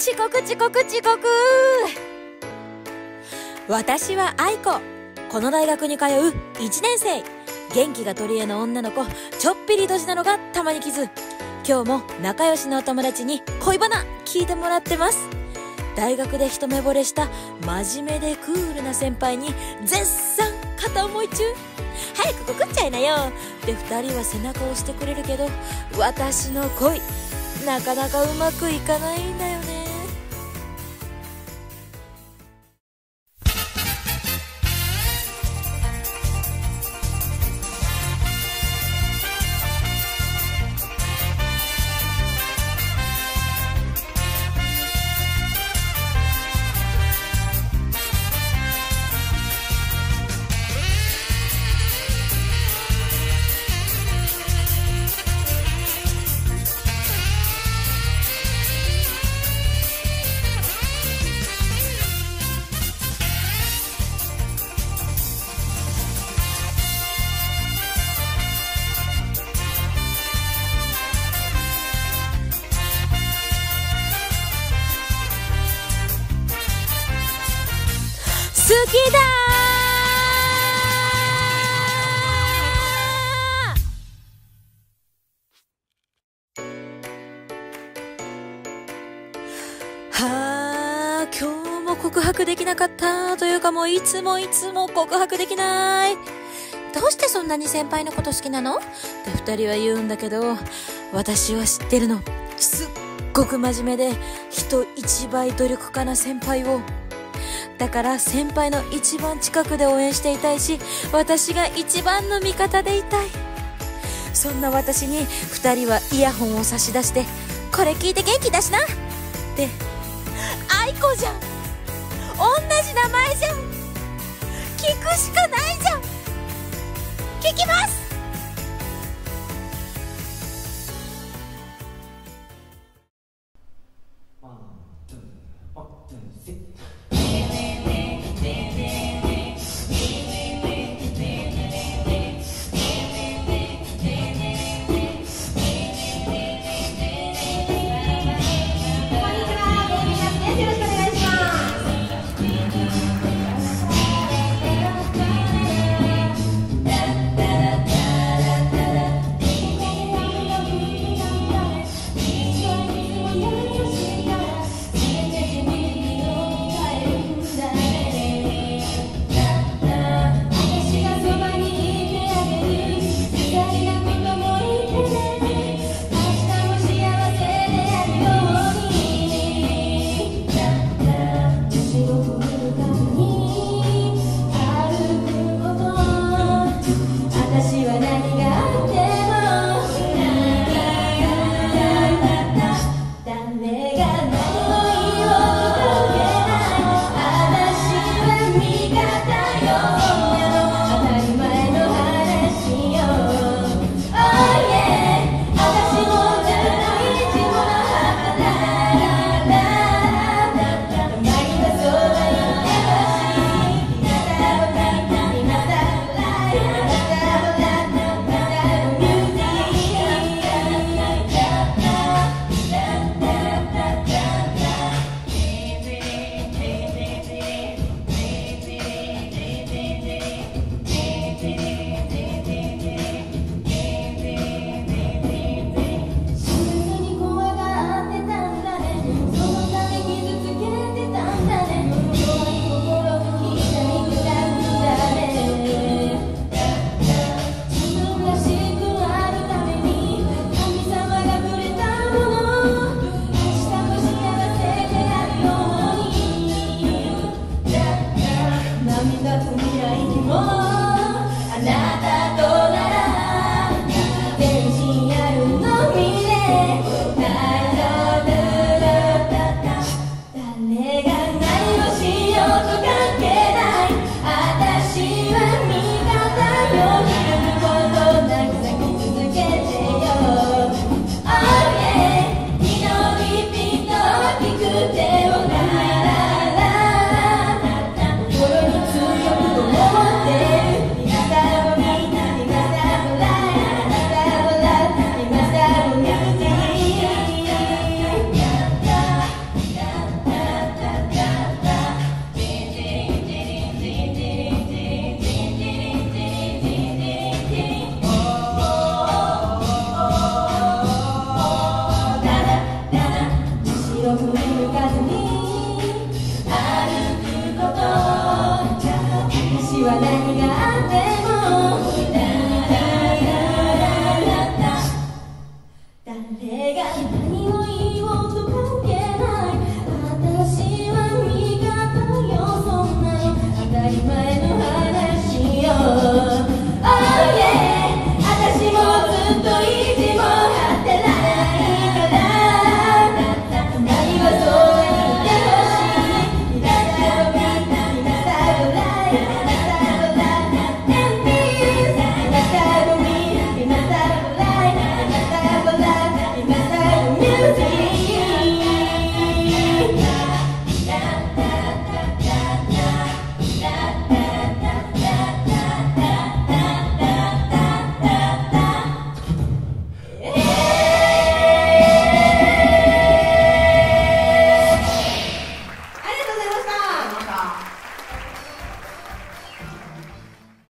遅刻遅刻遅刻。私は愛子。この大学に通う1年生。元気が取り柄の女の子、ちょっぴりドジなのがたまに傷。今日も仲良しのお友達に恋バナ聞いてもらってます。大学で一目惚れした真面目でクールな先輩に絶賛片思い中。早く告っちゃいなよって二人は背中を押してくれるけど、私の恋なかなかうまくいかないんだよね。好きだー。はあ、今日も告白できなかったというか、もういつも告白できない。どうしてそんなに先輩のこと好きなのって二人は言うんだけど、私は知ってるの。すっごく真面目で人一倍努力家な先輩を。だから先輩の一番近くで応援していたいし、私が一番の味方でいたい。そんな私に二人はイヤホンを差し出して、これ聞いて元気だしなって。愛子じゃん、同じ名前じゃん、聞くしかないじゃん。聞きます。 は誰が